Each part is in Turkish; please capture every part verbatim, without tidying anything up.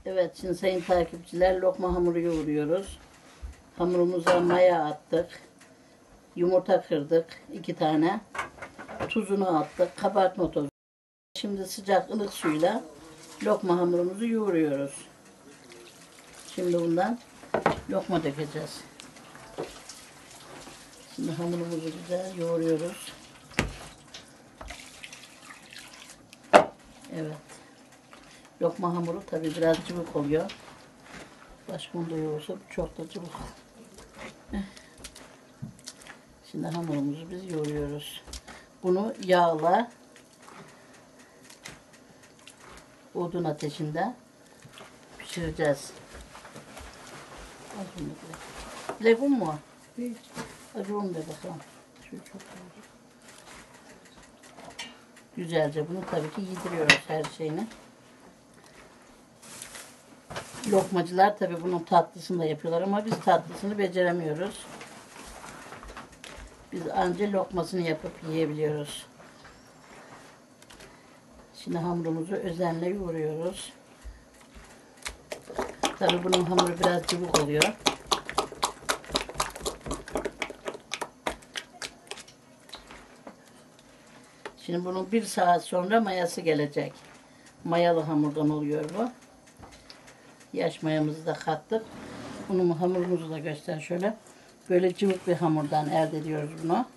Evet, şimdi sayın takipçiler, lokma hamuru yoğuruyoruz. Hamurumuza maya attık. Yumurta kırdık iki tane. Tuzunu attık. Kabartma tozu. Şimdi sıcak ılık suyla lokma hamurumuzu yoğuruyoruz. Şimdi bundan lokma dökeceğiz. Şimdi hamurumuzu güzel yoğuruyoruz. Evet. Lokma hamuru tabi biraz cıvık oluyor. Başka da yoğursa çok da cıvık. Şimdi hamurumuzu biz yoğuruyoruz. Bunu yağla odun ateşinde pişireceğiz. Legun mu? Acıyorum de bakalım. Şu çok güzelce bunu tabii ki yediriyoruz her şeyini. Lokmacılar tabii bunun tatlısını da yapıyorlar ama biz tatlısını beceremiyoruz. Biz anca lokmasını yapıp yiyebiliyoruz. Şimdi hamurumuzu özenle yoğuruyoruz. Tabii bunun hamuru biraz cıvık oluyor. Şimdi bunun bir saat sonra mayası gelecek. Mayalı hamurdan oluyor bu. Yaş mayamızı da kattık. Bunun hamurumuzu da göster şöyle. Böyle cıvık bir hamurdan elde ediyoruz bunu.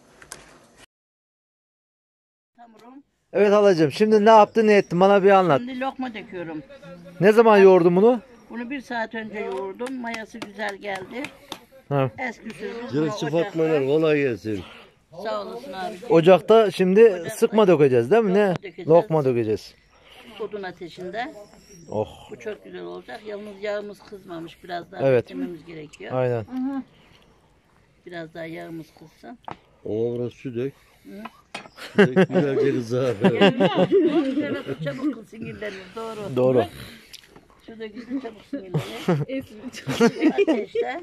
Hamurum. Evet halacığım, şimdi ne yaptın ne ettin bana bir anlat. Şimdi lokma döküyorum. Ne zaman yoğurdun bunu? Bunu bir saat önce yoğurdum. Mayası güzel geldi. Ha. Eski sürümüz. Cırıkçı Fatma'nın kolay gelsin. Sağ olasın abi. Ocakta şimdi Ocakta sıkma dökeceğiz değil mi? Ne? dökeceğiz. Lokma dökeceğiz. Odun ateşinde. Oh. Bu çok güzel olacak. Yalnız yağımız kızmamış. Biraz daha Evet. beklememiz gerekiyor. Aynen. Biraz daha yağımız kızsın. Ona biraz su dök. Su dök güzelce kızar. Evet, çabuk kılsın sinirlenir. Doğru. Doğru. Şurada güzel çabuk sinirlenir. Ateşte.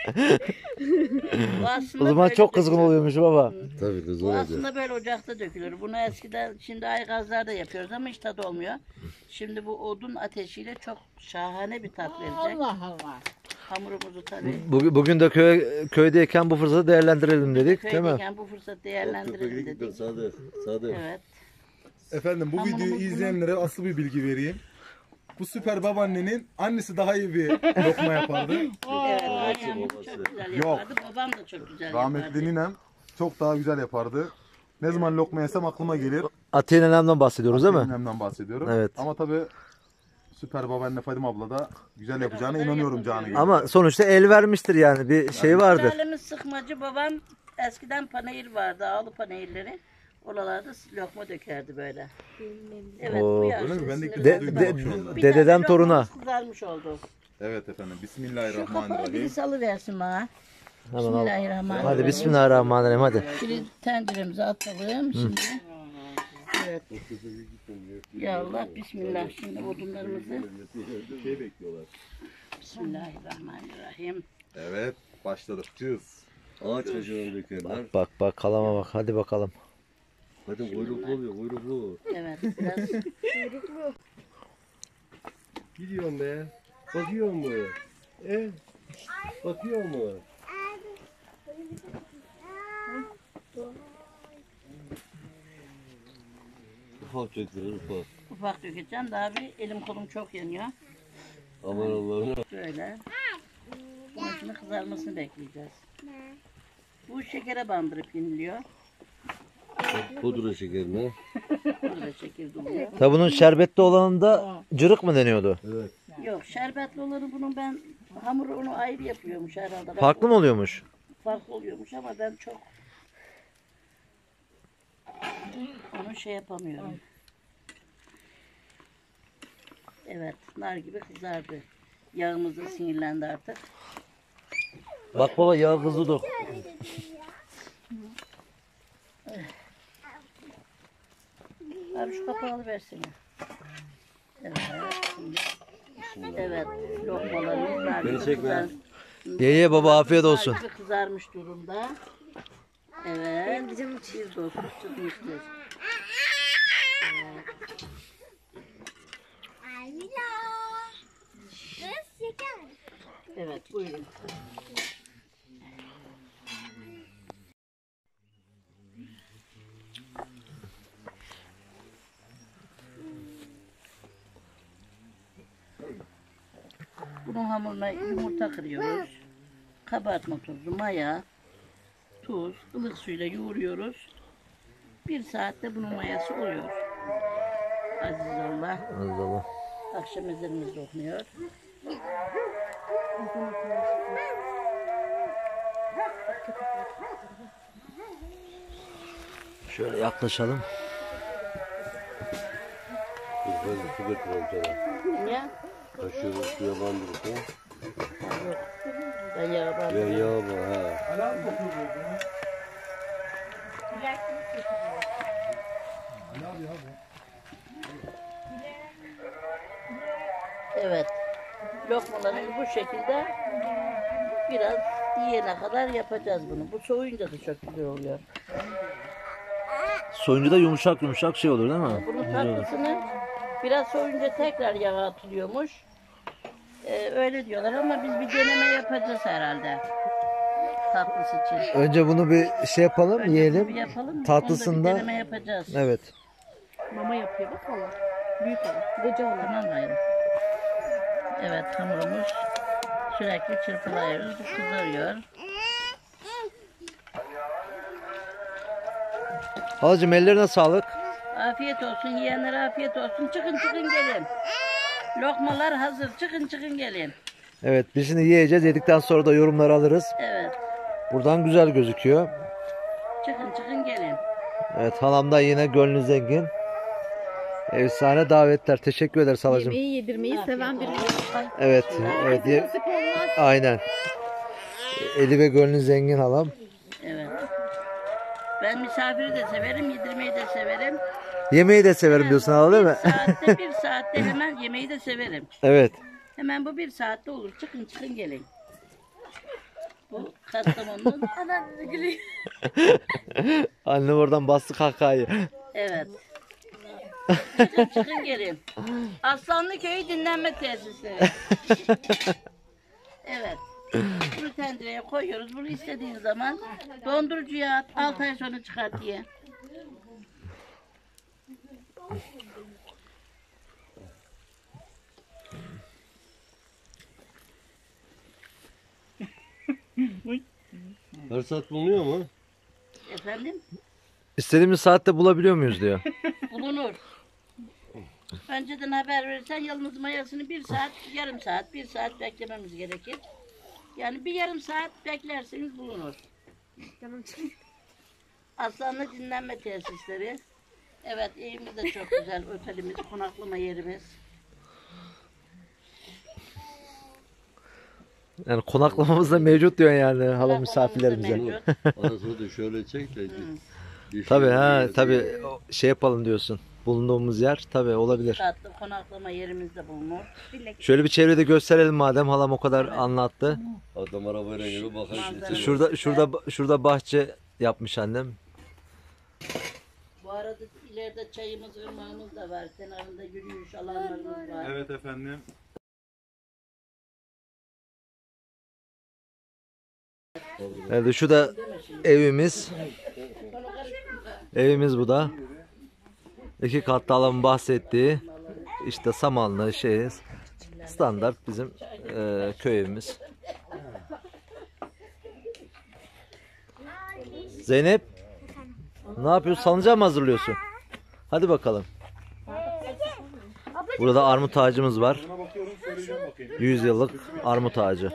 Bu aslında O zaman böyle çok kızgın dökülür. oluyormuş baba. Tabii kız Bu olacak. aslında böyle ocakta dökülür. Bunu eskiden şimdi aygazlarda yapıyoruz ama hiç tadı olmuyor. Şimdi bu odun ateşiyle çok şahane bir tat verecek. Allah Allah. Hamurumuzu tabii. Bugün, bugün de köy, köydeyken bu fırsatı değerlendirelim dedik değil mi? Köydeyken bu fırsatı değerlendirelim dedik. Sade, sade. Evet. Efendim bu Hamurumuz videoyu bunu- izleyenlere asıl bir bilgi vereyim. Bu süper babaannenin annesi daha iyi bir lokma yapardı. Evet. Annem çok güzel Yok. yapardı. Babam da çok güzel Rahmetli yapardı. ninem çok daha güzel yapardı. Ne zaman lokma yesem aklıma gelir. Atiye nenemden bahsediyoruz değil mi? Ninemden bahsediyorum. Evet. Ama tabii süper babaanne Fadime abla da güzel yapacağına inanıyorum canı gibi. Ama sonuçta el vermiştir yani bir şey vardır. Sülalemiz sıkmacı. Babam eskiden panayır vardı. Ağlı panayırları. Oralarda lokma dökerdi böyle. Evet Oo. bu yaşta Öyle mi? Ben de ilk sinirlendim. defa De, duydum de, şu anda. Bir dededen tane toruna. lokmamız kızarmış oldu. Evet efendim. Şu kapağı Bismillahirrahmanirrahim. birisi alıversin bana. Hemen al. Bismillahirrahmanirrahim. Hadi bismillahirrahmanirrahim hadi. Şimdi tenceremize atalım şimdi. Evet. Ya Allah bismillah şimdi odunlarımızı. Şey bekliyorlar. Bismillahirrahmanirrahim. Evet. Başladık. Cız. Ağaç kaşığını dökerler. Bak bak kalama bak hadi bakalım. Hadi kuyruklu oluyor kuyruklu. Evet biraz. Gidiyorum be. Bakıyor mu? E? Bakıyor mu? Ufak dökülür ufak. Ufak dökeceğim daha bir elim kolum çok yanıyor. Aman Allah'ım. Böyle. Bunun şimdi kızarmasını bekleyeceğiz. Bu şekere bandırıp yeniliyor. Pudra şekerine. Burada şeker doluyor. Tabi bunun şerbetli olanında cırık mı deniyordu? Evet. Yok şerbetli olanı bunun ben hamuru onu ayrı yapıyormuş herhalde. Ben Farklı mı oluyormuş? Farklı oluyormuş ama ben çok onu şey yapamıyorum. Evet nar gibi kızardı. Yağımız da sinirlendi artık. Bak baba yağ kızı dök. Abi şu kapağı alıversene. Evet şimdi. Evet lokmalarımız nar gibi Beni çekme. kızar- Ye ye baba afiyet olsun. nar gibi kızarmış durumda. Evet. Bir dostu çıkmıştır. Evet buyurun. Bunun hamuruna yumurta kırıyoruz. Kabartma tozu, maya, tuz, ılık suyla yoğuruyoruz. Bir saatte bunun mayası oluyor. Aziz Allah. Allah. Akşam ezanımız okunuyor. Şöyle yaklaşalım. Böyle su götürüyorum sana. Niye? Kaşığı suya bandırırsa. Yok. Ben yağa Ya bağlıyorum. yağ var ha. Alarm kokuyor bu. Evet. Lokmalarını bu şekilde biraz yiyene kadar yapacağız bunu. Bu soğuyunca da çok güzel oluyor. Soyunca da yumuşak yumuşak şey olur değil mi? Bunun Güzel olur. tatlısını biraz soğuyunca tekrar yağa atılıyormuş. Ee, öyle diyorlar ama biz bir deneme yapacağız herhalde. Tatlısı için. Önce bunu bir şey yapalım, Önce yiyelim. bir yapalım. Tatlısında- Onda bir deneme yapacağız. Evet. Mama yapıyor bak hala. Büyük hala. Koca hala. Tamam mı? Evet hamurumuz sürekli çırpılıyoruz. Bu kızarıyor. Halacığım ellerine sağlık. Afiyet olsun yiyenlere afiyet olsun. Çıkın çıkın gelin. Lokmalar hazır. Çıkın çıkın gelin. Evet biz şimdi yiyeceğiz. Yedikten sonra da yorumları alırız. Evet. Buradan güzel gözüküyor. Çıkın çıkın gelin. Evet halamdan yine gönlü zengin. Efsane davetler. Teşekkür ederiz halacığım. Yemeği yedirmeyi seven bir Evet. Evet. ye- nasip olmaz. Aynen. Eli ve gönlü zengin halam. Evet. Ben misafiri de severim, yedirmeyi de severim. Yemeği de severim diyorsun hala değil mi? Bir saatte, bir saatte hemen yemeği de severim. Evet. Hemen bu bir saatte olur. Çıkın çıkın gelin. Bu Kastamonu'nun Annem oradan bastı kahkahayı. evet. Çıkın çıkın gelin. Aslanlı Köyü dinlenme tesisleri. Evet. Bunu tencereye koyuyoruz. Bunu istediğin zaman dondurucuya at. altı ay sonra çıkart diye. Her saat bulunuyor mu? Efendim? İstediğimiz saatte bulabiliyor muyuz diyor. Bulunur. Önceden haber verirsen yalnız mayasını bir saat, yarım saat, bir saat beklememiz gerekir. Yani bir yarım saat beklerseniz bulunur. Aslanlı dinlenme tesisleri. Evet evimiz de çok güzel. Otelimiz, konaklama yerimiz. Yani konaklamamız da mevcut diyor yani hala Konaklamamız da misafirlerimize. mevcut. Arasını da şöyle çek de. yeşil Tabii ha bir- tabii o şey yapalım diyorsun. Bulunduğumuz yer tabii olabilir. Tatlı konaklama yerimiz de bulunur. Şöyle bir çevrede gösterelim madem halam o kadar anlattı. Adam arabayla gibi bakar. Manzara. Şurada şurada şurada bahçe yapmış annem. Bu arada ileride çayımız, ırmağımız da var. Kenarında yürüyüş alanlarımız var. Evet efendim. Evet şu da evimiz. Evimiz bu da. İki katlı alanın bahsettiği işte samanlı şey standart bizim e, köy evimiz. Zeynep ne yapıyorsun? Salıncağı mı hazırlıyorsun? Hadi bakalım. Burada armut ağacımız var. yüz yıllık armut ağacı.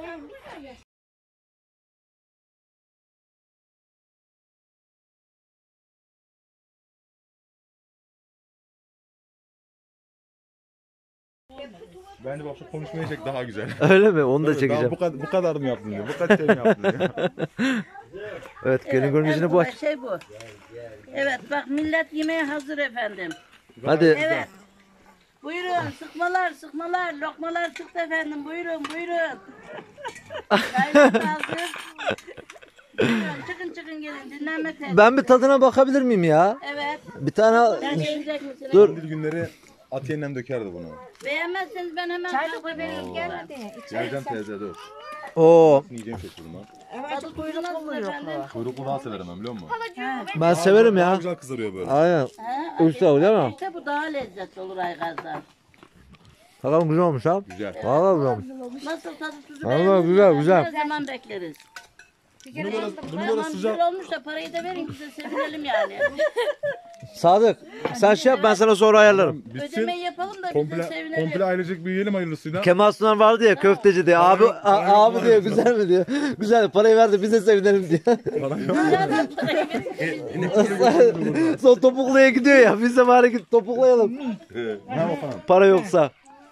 Bence bak şu konuşmayı çek daha güzel. Öyle mi? Onu da Tabii, daha çekeceğim. bu kadar, bu kadar mı yaptın diyor. Bu kadar şey mi yaptın diyor. Evet, gelin görün en yüzüne kolay bak. şey bu. Evet bak millet yemeğe hazır efendim. Hadi. Evet. Buyurun sıkmalar sıkmalar lokmalar sıktı efendim buyurun buyurun. Çaylar da hazır. Buyurun çıkın çıkın gelin dinlenme tesisi. Ben bir tadına bakabilir miyim ya? Evet. Bir tane Sen yiyecek misin? dur. Kandil günleri Atiye'yle dökerdi bunu. Beğenmezseniz ben hemen çay da veririm gel hadi. Geleceğim teyze dur. Oo, Yiyeceğim şaşırdım lan. Tadı kuyruk oluyor efendim. Kuyruklu daha severim ben biliyor musun? ben severim Daha ya. güzel kızarıyor böyle. Aynen. He, Usta değil mi? İşte bu daha lezzetli olur aygazdan. Bakalım güzel olmuş ha. Güzel. Vallahi güzel olmuş. Nasıl tadı tuzu Vallahi beğendiniz mi? güzel, güzel. Ne zaman bekleriz? Bunu böyle, bunu böyle Tamam sıcak. güzel olmuş da parayı da verin bize sevinelim yani. Sadık sen şey yap ben sana sonra ayarlarım. Bitsin. Ödemeyi yapalım da bize Komple, sevinelim. komple ailecek bir yiyelim hayırlısıyla. Kemal Sunan vardı ya köfteci diye. Abi a- abi diyor güzel mi diyor. Güzel parayı ver de biz de sevinelim diyor. Zaten parayı verin. Son topukluya gidiyor ya. Biz de bari git topuklayalım. Ne bakalım. Para yoksa.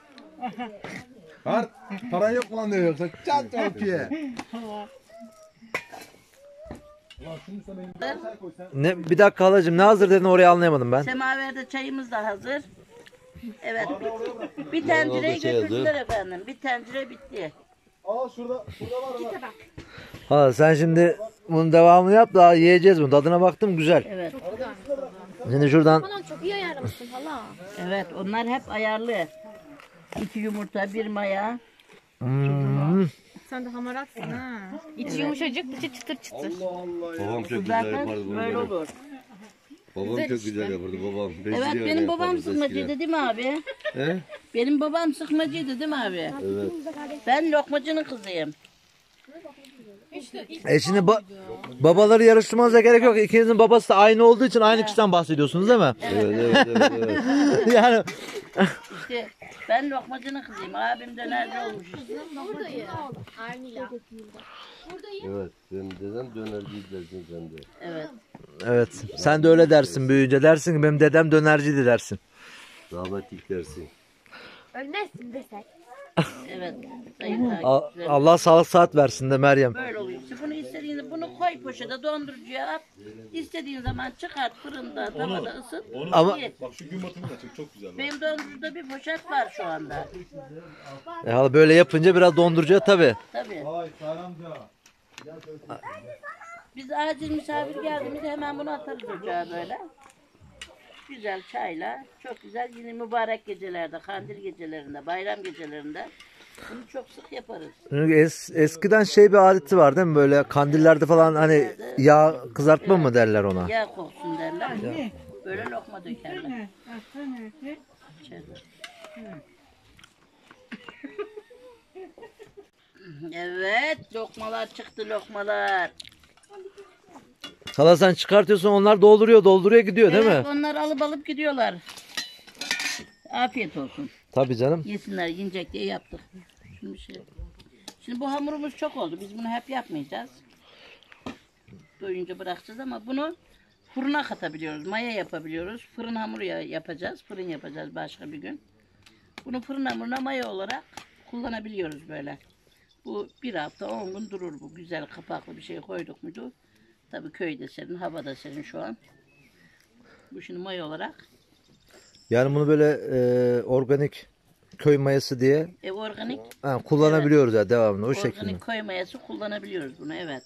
Var. Paran yok mu lan diyor yoksa. Çat çat ye. Ulan şimdi sana bir çay koysan. Ne bir dakika halacığım ne hazır dedin orayı anlayamadım ben. Semaverde çayımız da hazır. Evet. Bir, bir tencereyi şey götürdüler efendim. Bir tencere bitti. Aa şurada, şurada var var. Hala sen şimdi bunun devamını yap daha yiyeceğiz bunu. Tadına baktım güzel. Evet. Şimdi şuradan Falan çok iyi ayarlamışsın hala. Evet onlar hep ayarlı. İki yumurta, bir maya. hmm, Sen de hamaratsın ha. İçi yumuşacık, dışı çıtır çıtır. Babam çok güzel Zaten yapardı bunu. böyle olur. Babam çok güzel yapardı babam. Evet Beceriyor benim ne babam yapardı sıkmacıydı eskiden. değil mi abi? He? Benim babam sıkmacıydı değil mi abi? Evet. Ben lokmacının kızıyım. e şimdi ba- babaları yarıştırmanıza gerek yok. İkinizin babası da aynı olduğu için aynı kişiden bahsediyorsunuz değil mi? Evet evet evet. evet. Yani İşte ben lokmacının kızıyım. Abim dönerci olmuş. Evet. Sen dedem dönerci dersin sen de. Evet. evet sen de öyle dersin büyüyünce dersin ki benim dedem dönerciydi dersin. Rahmetlik dersin. Ölmezsin desek. Evet. Sayın A- takipçilerim. Allah sağlık saat versin de Meryem. Böyle oluyor. İşte bunu istediğinde bunu koy poşete dondurucuya at. İstediğin zaman çıkart fırında, tavada ısıt. Ama- ye. Bak şu gün batımı da çek çok güzel. Benim dondurucuda bir poşet var şu anda. E, hala böyle yapınca biraz dondurucuya tabii. Tabii. Ay Saramca. Biz acil misafir geldiğimizde hemen bunu atarız ocağa böyle. Güzel çayla, çok güzel yine mübarek gecelerde, kandil gecelerinde, bayram gecelerinde bunu çok sık yaparız. Çünkü es, eskiden şey bir adeti var değil mi böyle kandillerde falan hani yağ kızartma mı derler ona? Yağ koksun derler. Böyle lokma dökerler. İçeride. Evet, lokmalar çıktı lokmalar. Hala sen çıkartıyorsun onlar dolduruyor dolduruyor gidiyor değil Evet, mi? onlar alıp alıp gidiyorlar. Afiyet olsun. Tabii canım. Yesinler, yiyecek diye yaptık. Şimdi, şey. Şimdi bu hamurumuz çok oldu. Biz bunu hep yapmayacağız. Doyunca bırakacağız ama bunu fırına katabiliyoruz. Maya yapabiliyoruz. Fırın hamuru ya- yapacağız. Fırın yapacağız başka bir gün. Bunu fırın hamuruna maya olarak kullanabiliyoruz böyle. Bu bir hafta on gün durur bu. Güzel kapaklı bir şey koyduk muydu? Tabii köyde serin, havada serin şu an. Bu şimdi maya olarak Yani bunu böyle e, organik köy mayası diye e, organik ha, kullanabiliyoruz ya devamlı o şekilde. organik koy mayası kullanabiliyoruz bunu, evet.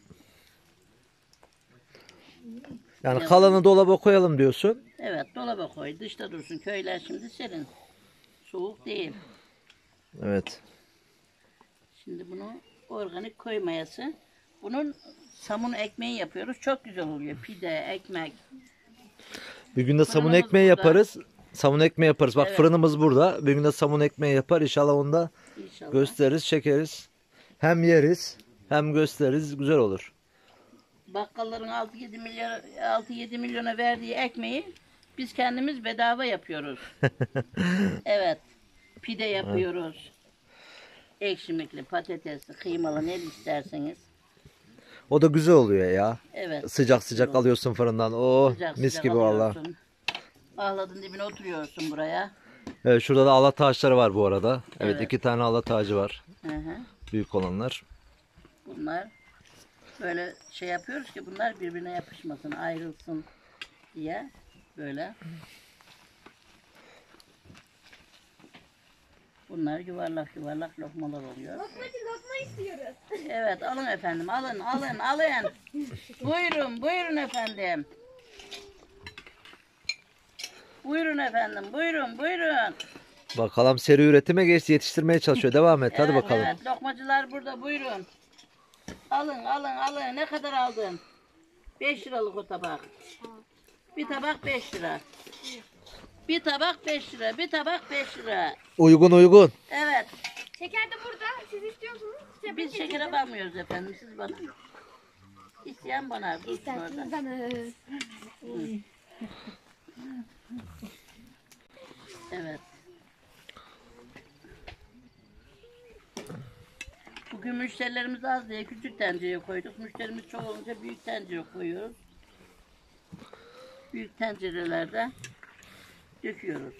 Yani kalanı dolaba koyalım diyorsun. Evet, dolaba koy. Dışta dursun. Köyler şimdi serin. Soğuk değil. Evet. Şimdi bunu organik koy mayası. Bunun samun ekmeği yapıyoruz. Çok güzel oluyor. Pide, ekmek. Bir gün de samun Fırınımız ekmeği burada. yaparız. Samun ekmeği yaparız. Bak Evet. fırınımız burada. Bir gün de samun ekmeği yapar. İnşallah onu da İnşallah. gösteririz, çekeriz. Hem yeriz hem gösteririz. Güzel olur. Bakkalların altı yedi milyar altı yedi milyona verdiği ekmeği biz kendimiz bedava yapıyoruz. Evet. Pide yapıyoruz. Ekşimikli, patatesli, kıymalı ne isterseniz. O da güzel oluyor ya. Evet. Sıcak sıcak alıyorsun fırından. Oh Sıcak mis sıcak gibi valla. alıyorsun. Ahladın dibine oturuyorsun buraya. Evet, şurada da Allah ağaçları var bu arada. Evet, Evet. iki tane Allah ağacı var. Hı hı. Büyük olanlar. Bunlar böyle şey yapıyoruz ki bunlar birbirine yapışmasın, ayrılsın diye böyle. Bunlar yuvarlak yuvarlak lokmalar oluyor. Lokmacı lokma istiyoruz. Evet, alın efendim, alın, alın, alın. Buyurun, buyurun efendim. Buyurun efendim, buyurun, buyurun. Bakalım seri üretime geçti. Yetiştirmeye çalışıyor. Devam et. Hadi Evet, bakalım. Evet, lokmacılar burada, buyurun. Alın, alın, alın. Ne kadar aldın? beş liralık o tabak. Bir tabak beş lira. Bir tabak beş lira. Bir tabak beş lira. Uygun uygun. Evet. Şeker de burada. Siz istiyorsunuz. Size Biz şekere bakmıyoruz efendim. Siz bana. İsteyen bana. Dursun orada. isterseniz bana. Evet. Bugün müşterilerimiz az diye küçük tencereye koyduk. Müşterimiz çok olunca büyük tencere koyuyoruz. Büyük tencerelerde döküyoruz.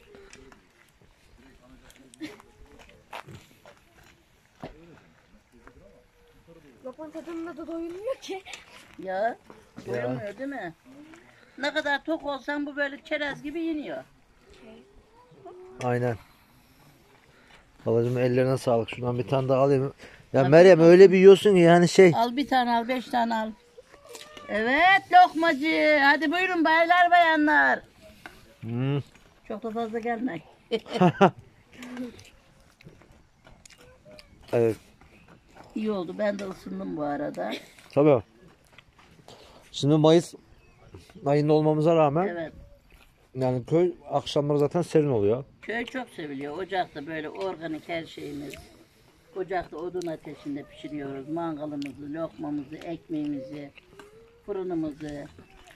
Lokman tadında da doyulmuyor ki. Ya doyulmuyor değil mi? Ne kadar tok olsan bu böyle çerez gibi yeniyor. Aynen. Halacığım ellerine sağlık. Şundan bir tane daha alayım. Ya Meryem öyle bir yiyorsun ki yani şey. Al bir tane al, beş tane al. Evet lokmacı. Hadi buyurun baylar bayanlar. Hmm. Çok da fazla gelme. Evet. İyi oldu. Ben de ısındım bu arada. Tabii. Şimdi Mayıs ayında olmamıza rağmen Evet. yani köy akşamları zaten serin oluyor. Köy çok seviliyor. Ocakta böyle organik her şeyimiz. Ocakta odun ateşinde pişiriyoruz. Mangalımızı, lokmamızı, ekmeğimizi, fırınımızı.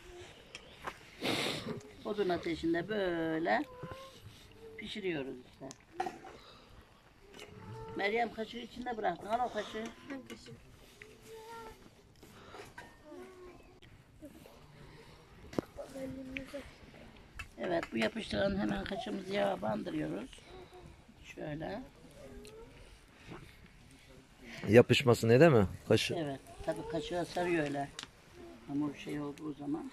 Odun ateşinde böyle pişiriyoruz işte. Meryem kaşığı içinde bıraktın. Al o kaşığı. Evet, bu yapıştıran hemen kaşığımızı yağa bandırıyoruz. Şöyle. Yapışması ne değil mi? Kaşı. Evet, tabii kaşığa sarıyor öyle. Hamur şey olduğu zaman.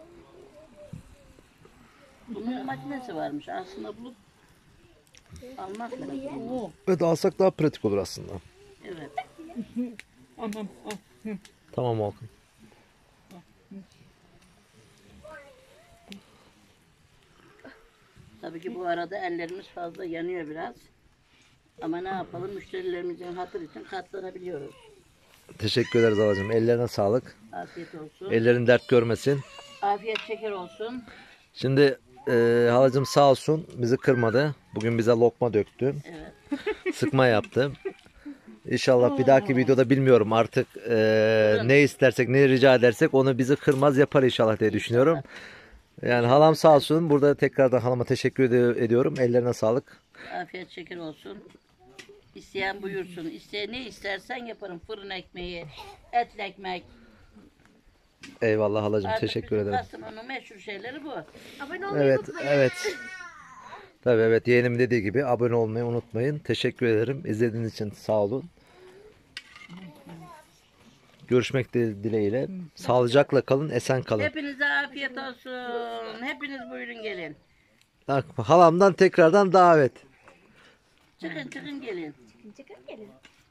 Bunun makinesi varmış. Aslında bulup almak lazım. Evet alsak daha pratik olur aslında. Evet. Tamam Volkan. Tabii ki bu arada ellerimiz fazla yanıyor biraz. Ama ne yapalım? Müşterilerimizin hatırı için katlanabiliyoruz. Teşekkür ederiz halacığım. Ellerine sağlık. Afiyet olsun. Ellerin dert görmesin. Afiyet şeker olsun. Şimdi e, halacığım sağ olsun bizi kırmadı. Bugün bize lokma döktü. Evet. Sıkma yaptı. İnşallah bir dahaki videoda bilmiyorum artık e, ne istersek ne rica edersek onu bizi kırmaz yapar inşallah diye düşünüyorum. Yani halam sağ olsun. Burada tekrardan halama teşekkür ed- ediyorum. Ellerine sağlık. Afiyet şeker olsun. İsteyen buyursun. İsteyen ne istersen yaparım. Fırın ekmeği, etli ekmek. Eyvallah halacığım Artık teşekkür bizim ederim. Kastamonu'nun meşhur şeyleri bu. Abone olmayı Evet unutmayın. evet. Tabii evet yeğenim dediği gibi abone olmayı unutmayın. Teşekkür ederim. İzlediğiniz için sağ olun. Görüşmek dileğiyle. Sağlıcakla kalın, esen kalın. Hepinize afiyet olsun. Hepiniz buyurun gelin. Bak, halamdan tekrardan davet. Çıkın çıkın gelin. Çıkın gelin.